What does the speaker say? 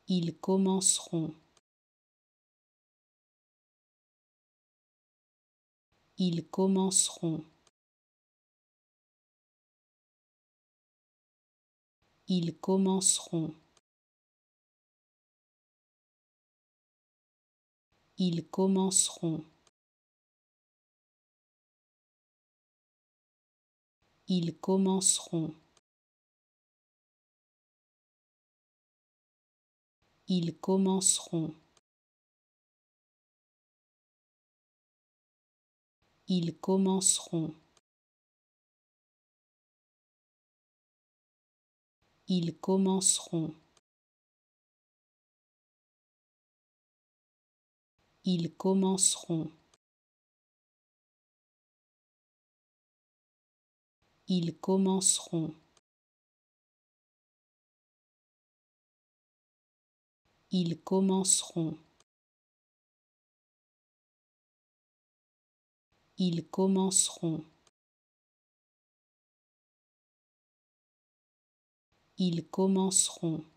Ils commenceront. Ils commenceront. Ils commenceront. Ils commenceront. Ils commenceront. Ils commenceront. Ils commenceront. Ils commenceront. Ils commenceront. Ils commenceront. Ils commenceront. Ils commenceront. Ils commenceront.